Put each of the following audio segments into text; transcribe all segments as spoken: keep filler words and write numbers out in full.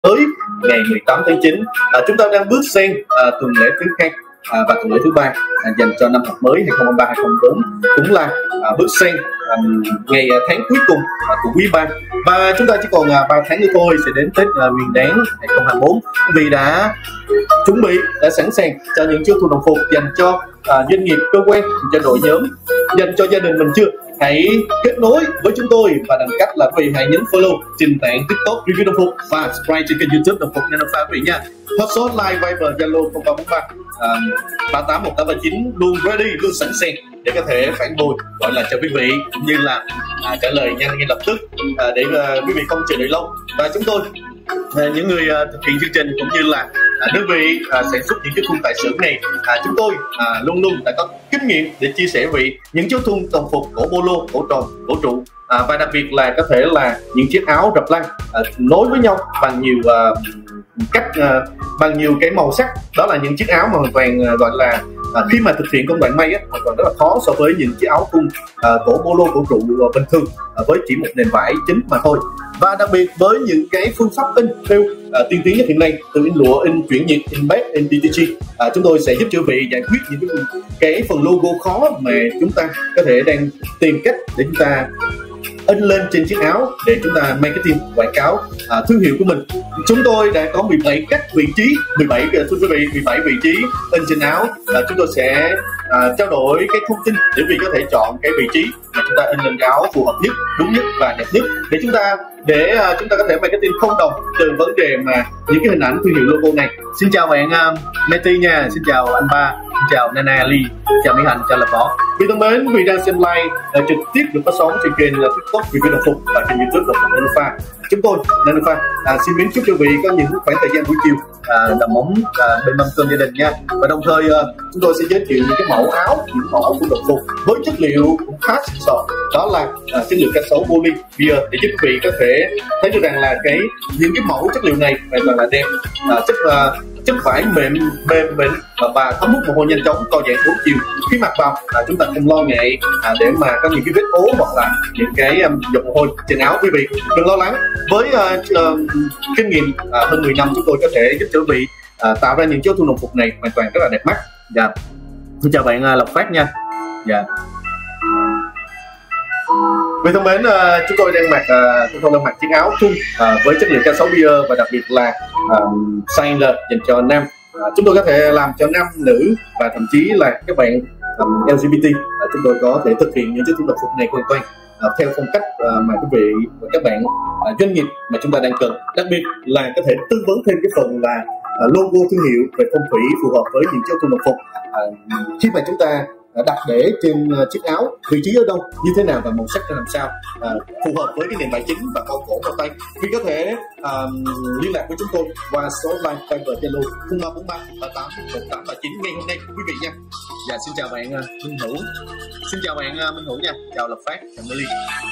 tới ngày mười tám tháng chín. À, chúng ta đang bước sang à, tuần lễ thứ hai à, và tuần lễ thứ ba à, dành cho năm học mới hai không hai ba hai không hai bốn, cũng là à, bước sang à, ngày à, tháng cuối cùng à, của quý ba, và chúng ta chỉ còn à, ba tháng nữa thôi sẽ đến Tết à, Nguyên Đán hai không hai bốn. Vì đã chuẩn bị, đã sẵn sàng cho những chiếc thu đồng phục dành cho à, doanh nghiệp, cơ quan, cho đội nhóm, dành cho gia đình mình chưa? Hãy kết nối với chúng tôi và bằng cách là quý vị hãy nhấn follow trên tảng TikTok review đồng phục và subscribe trên kênh YouTube đồng phục Nano Pha quý vị nha. Hotspot Line Viber Zalo không ba bốn ba ba tám một tám ba chín luôn ready, luôn sẵn sàng để có thể phản hồi gọi là cho quý vị, cũng như là à, trả lời nhanh ngay lập tức à, để à, quý vị không chờ đợi lâu. Và chúng tôi à, những người à, thực hiện chương trình cũng như là à, đơn vị à, sản xuất những chiếc thun tại xưởng này, à, chúng tôi à, luôn luôn đã có kinh nghiệm để chia sẻ vị những chiếc thun đồng phục cổ polo, cổ tròn, cổ trụ, à, và đặc biệt là có thể là những chiếc áo rập lăng à, nối với nhau bằng nhiều à, cách uh, bằng nhiều cái màu sắc. Đó là những chiếc áo mà hoàn toàn uh, gọi là uh, khi mà thực hiện công đoạn may á, hoàn toàn rất là khó so với những chiếc áo thun uh, cổ polo, cổ trụ uh, bình thường uh, với chỉ một nền vải chính mà thôi. Và đặc biệt với những cái phương pháp in theo uh, tiên tiến nhất hiện nay, từ in lụa, in chuyển nhiệt, in bét, in đê tê giê, uh, chúng tôi sẽ giúp cho quý vị giải quyết những cái, cái phần logo khó mà chúng ta có thể đang tìm cách để chúng ta in lên trên chiếc áo để chúng ta marketing, quảng cáo à, thương hiệu của mình. Chúng tôi đã có mười bảy cách vị trí, mười bảy thưa quý vị, mười bảy vị trí in trên áo. À, chúng tôi sẽ à, trao đổi cái thông tin để quý vị có thể chọn cái vị trí mà chúng ta in lên áo phù hợp nhất, đúng nhất và đẹp nhất, để chúng ta để uh, chúng ta có thể marketing không đồng từ vấn đề mà những cái hình ảnh thương hiệu logo này. Xin chào bạn uh, Meti nha, xin chào anh Ba, xin chào Nana Ly, chào Mỹ Hạnh, chào Lập Võ. Vì thân mến, vì đang xem live uh, trực tiếp được phát sóng trên kênh uh, TikTok review đồng phục và kênh YouTube đồng phục Nano Pha. Chúng tôi Nano Pha à, xin mến chúc quý vị có những khoảng thời gian buổi chiều à, đầm ấm à, bên mâm cơm gia đình nha. Và đồng thời à, chúng tôi sẽ giới thiệu những cái mẫu áo, những mẫu áo của đồng phục với chất liệu cũng khá xịn sò, đó là à, chất liệu cá sấu poly bia, để giúp quý vị có thể thấy được rằng là cái những cái mẫu chất liệu này hoàn toàn là đẹp, à, chất à, chất vải mềm mềm mịn và, và thấm hút mồ hôi nhanh chóng, co giãn bốn chiều. Khi mặc vào à, chúng ta không lo ngại à, để mà có những cái vết ố hoặc là những cái um, giọt mồ hôi trên áo. Quý vị đừng lo lắng, với uh, uh, kinh nghiệm uh, hơn mười năm chúng tôi có thể giúp cho quý vị uh, tạo ra những chiếc thun đồng phục này hoàn toàn rất là đẹp mắt. Dạ, xin chào bạn uh, Lộc Phát nha. Dạ. Vì thân mến, uh, chúng tôi đang mặc uh, chúng tôi đang mặc chiếc áo thun uh, với chất liệu cá sấu bia và đặc biệt là uh, size L dành cho nam. Uh, chúng tôi có thể làm cho nam, nữ và thậm chí là các bạn um, lờ giê bê tê. Uh, chúng tôi có thể thực hiện những chiếc thun đồng phục này hoàn toàn uh, theo phong cách uh, mà quý vị và các bạn uh, doanh nghiệp mà chúng ta đang cần. Đặc biệt là có thể tư vấn thêm cái phần là uh, logo thương hiệu về phong thủy phù hợp với những chiếc thun đồng phục uh, khi mà chúng ta đặt để trên uh, chiếc áo, vị trí ở đâu, như thế nào và màu sắc ra làm sao uh, phù hợp với cái nền vải chính và cao cổ vào tay. Quý có thể uh, liên lạc với chúng tôi qua số line Viber Zalo không ba bốn ba ba tám một tám ba chín ngay hôm nay quý vị nha. Dạ, xin chào bạn uh, Minh Hữu, xin chào bạn uh, Minh Hữu nha, chào Lập Phát, chào Melly.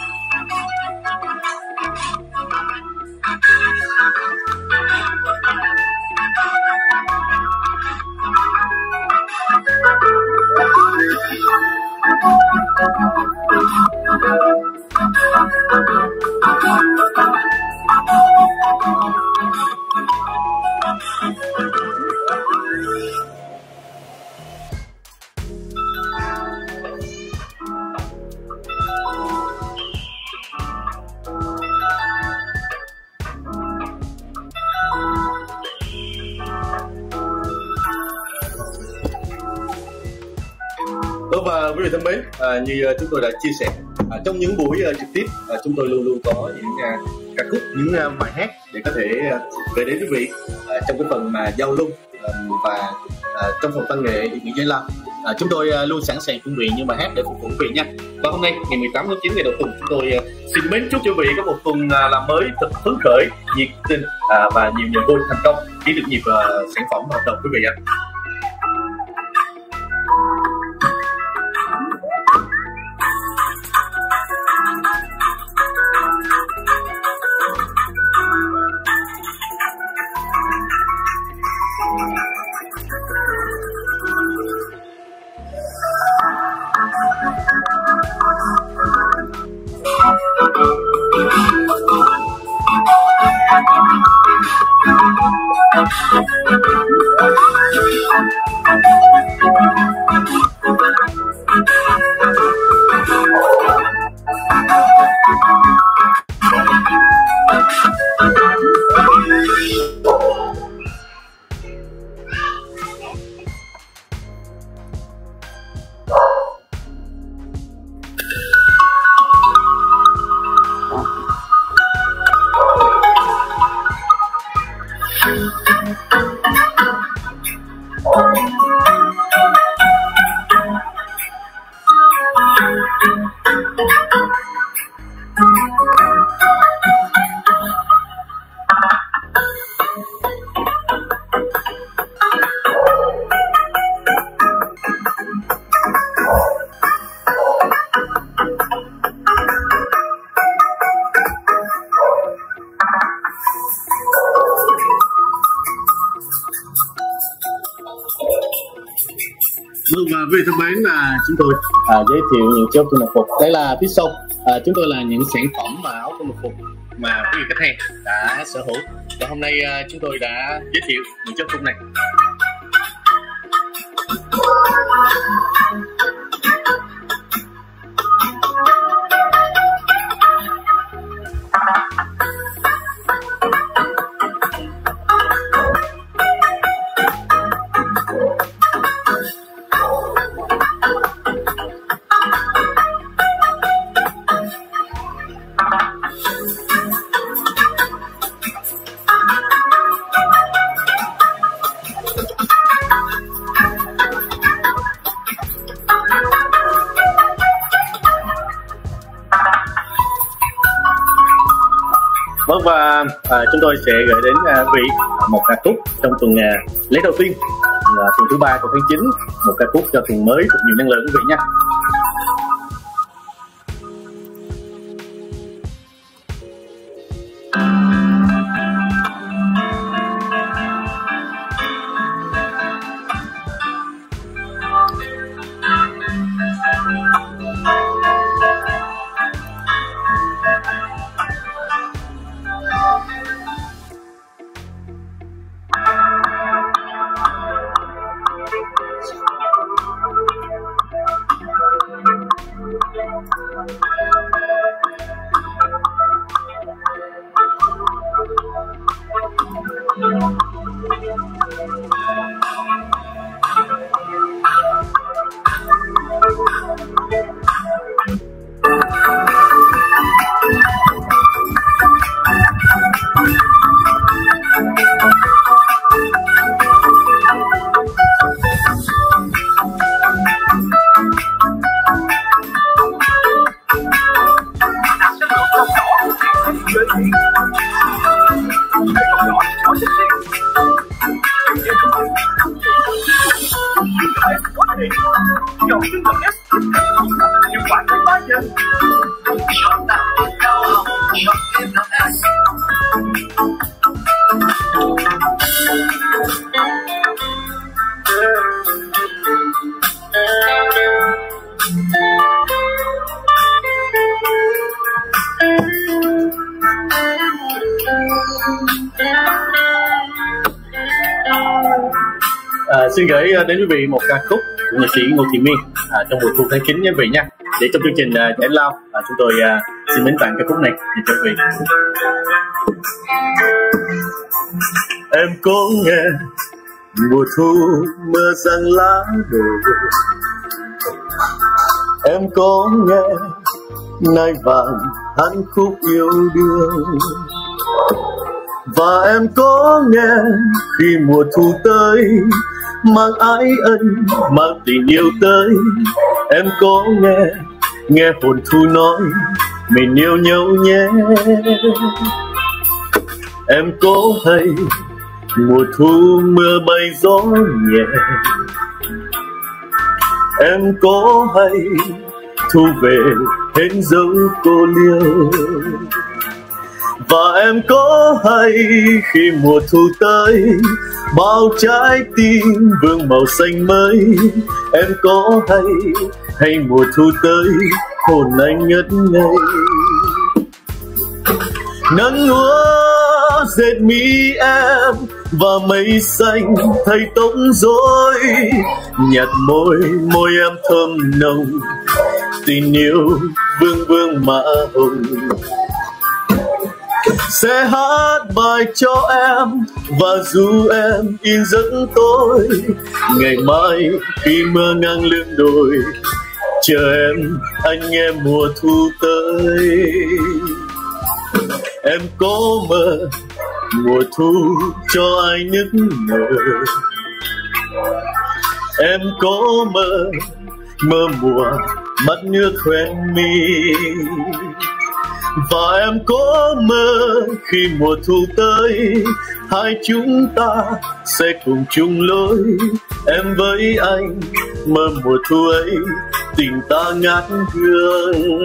Và quý vị thân mến, à, như chúng tôi đã chia sẻ à, trong những buổi uh, trực tiếp, à, chúng tôi luôn luôn có những uh, ca khúc, những uh, bài hát để có thể uh, về đến quý vị uh, trong cái phần mà giao lưu uh, và uh, trong phần văn nghệ những giải lao. À, chúng tôi uh, luôn sẵn sàng chuẩn bị những bài hát để phục vụ quý vị nha. Và hôm nay ngày mười tám tháng chín, ngày đầu tuần, chúng tôi uh, xin mến chúc quý vị có một tuần uh, làm mới thật phấn khởi, nhiệt tình uh, và nhiều niềm vui, thành công ký được nhiều uh, sản phẩm hợp đồng quý vị ạ. Vâng, và quý vị thân mến, là chúng tôi à, giới thiệu những chiếc áo thun mặc phục. Đây là phía sau à, chúng tôi là những sản phẩm mà áo thun mặc phục mà quý vị khách hàng đã sở hữu, và hôm nay à, chúng tôi đã giới thiệu những chiếc áo thun này. Vâng, và à, chúng tôi sẽ gửi đến à, quý vị một ca khúc trong tuần à, lễ đầu tiên là tuần thứ ba của tháng chín, một ca khúc cho tuần mới thật nhiều năng lượng quý vị nha. À, xin gửi đến quý vị một ca khúc của nhạc sĩ Ngô Thị Miên à, trong mùa thu tháng chín nha quý vị nha. Để trong chương trình uh, giải lao à, chúng tôi uh, xin mến tặng ca khúc này cho quý vị. Em có nghe mùa thu mưa giăng lá đổ, em có nghe nai vàng hát khúc yêu đương, và em có nghe khi mùa thu tới mang ái ân mang tình yêu tới. Em có nghe nghe hồn thu nói mình yêu nhau nhé. Em có hay mùa thu mưa bay gió nhẹ, em có hay thu về hến dấu cô liêu, và em có hay khi mùa thu tới bao trái tim vương màu xanh mới. Em có hay hay mùa thu tới hồn anh ngất ngây. Nắng úa dệt mi em và mây xanh thay tóc rối, nhạt môi môi em thơm nồng, tình yêu vương vương mã hồng. Sẽ hát bài cho em và dù em in giấc tối, ngày mai khi mưa ngang lưng đồi, chờ em anh nghe mùa thu tới. Em có mơ mùa thu cho ai nức nở, em có mơ mơ mùa mắt nước khoen mi, và em có mơ khi mùa thu tới, hai chúng ta sẽ cùng chung lối. Em với anh mơ mùa thu ấy, tình ta ngát hương.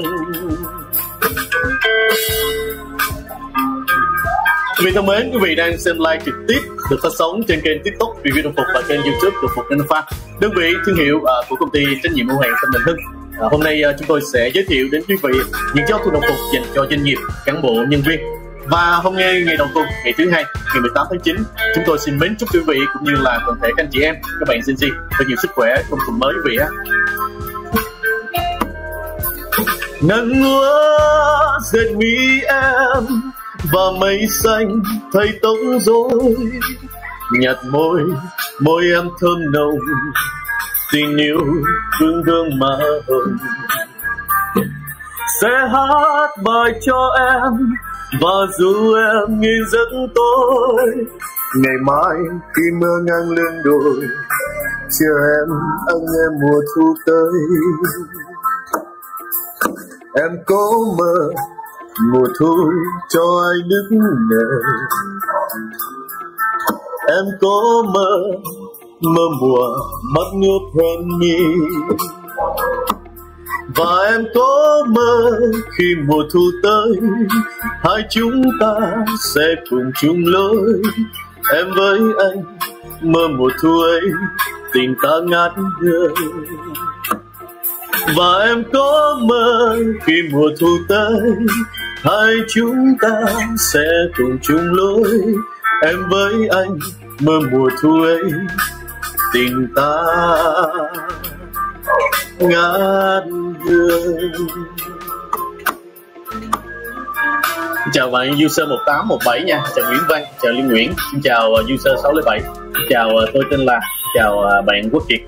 Quý vị thân mến, quý vị đang xem live trực tiếp được phát sóng trên kênh TikTok Review Đồng Phục và kênh YouTube Đồng Phục Innova, đơn vị thương hiệu uh, của công ty trách nhiệm hữu hạn Tâm Bình Hưng. Uh, hôm nay uh, chúng tôi sẽ giới thiệu đến quý vị những chiếc áo thun đồng phục dành cho doanh nghiệp, cán bộ, nhân viên. Và hôm nay ngày đầu tuần, ngày thứ hai, ngày mười tám tháng chín, chúng tôi xin mến chúc quý vị cũng như là toàn thể các anh chị em, các bạn Gen Z thật nhiều sức khỏe trong tuần mới quý vị á. Nắng lúa dệt mi em và mây xanh thay tóc rối, nhạt môi môi em thơm nồng, tình yêu vương vương mã hồng. Sẽ hát bài cho em và dù em nghi giấc tối, ngày mai khi mưa ngang lưng đồi, chờ em anh nghe mùa thu tới. Em có mơ mùa thu cho ai nức nở, em có mơ mơ mùa mắt nước hoen mi, và em có mơ khi mùa thu tới, hai chúng ta sẽ cùng chung lối. Em với anh mơ mùa thu ấy, tình ta ngát hương. Và em có mơ khi mùa thu tới, hai chúng ta sẽ cùng chung lối. Em với anh mơ mùa thu ấy, tình ta ngát hương. Chào bạn user một tám một bảy nha, chào Nguyễn Văn, chào Liên Nguyễn, xin chào user sáu bảy, chào tôi tên là, chào bạn Quốc Kiệt.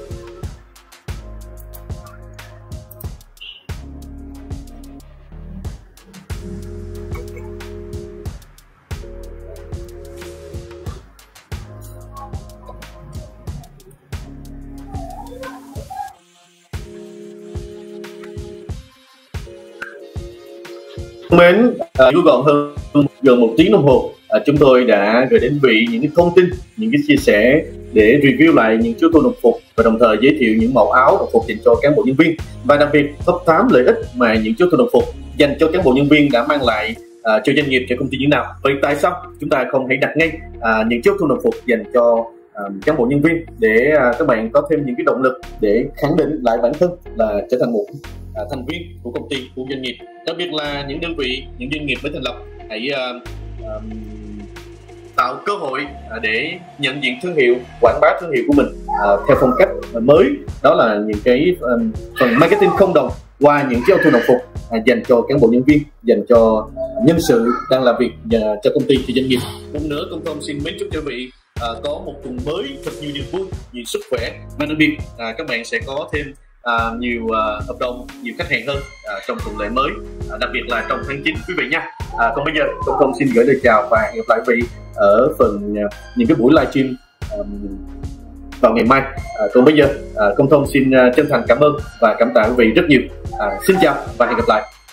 Mến, à, vui gọn hơn gần một tiếng đồng hồ, à, chúng tôi đã gửi đến vị những cái thông tin, những cái chia sẻ để review lại những chiếc đồng phục và đồng thời giới thiệu những mẫu áo đồng phục dành cho cán bộ nhân viên, và đặc biệt top tám lợi ích mà những chiếc đồng phục dành cho cán bộ nhân viên đã mang lại à, cho doanh nghiệp, cho công ty như nào. Vậy tại sao chúng ta không hãy đặt ngay à, những chiếc đồng phục dành cho à, cán bộ nhân viên để à, các bạn có thêm những cái động lực để khẳng định lại bản thân là trở thành một à, thành viên của công ty, của doanh nghiệp. Đặc biệt là những đơn vị, những doanh nghiệp mới thành lập, hãy uh, uh, tạo cơ hội uh, để nhận diện thương hiệu, quảng bá thương hiệu của mình uh, theo phong cách uh, mới. Đó là những cái uh, phần marketing không đồng qua những chiếc áo thun đồng phục uh, dành cho cán bộ nhân viên, dành cho uh, nhân sự đang làm việc uh, cho công ty, cho doanh nghiệp. Một nữa, Công Thông xin mến chúc quý vị uh, có một tuần mới thật nhiều niềm vui, nhiều sức khỏe, và đặc biệt uh, các bạn sẽ có thêm À, nhiều uh, hợp đồng, nhiều khách hàng hơn uh, trong tuần lễ mới, uh, đặc biệt là trong tháng chín quý vị nha. À, còn bây giờ Công Thông xin gửi lời chào và hẹn gặp lại quý vị ở phần uh, những cái buổi livestream um, vào ngày mai. À, còn bây giờ uh, Công Thông xin uh, chân thành cảm ơn và cảm tạ quý vị rất nhiều. À, xin chào và hẹn gặp lại.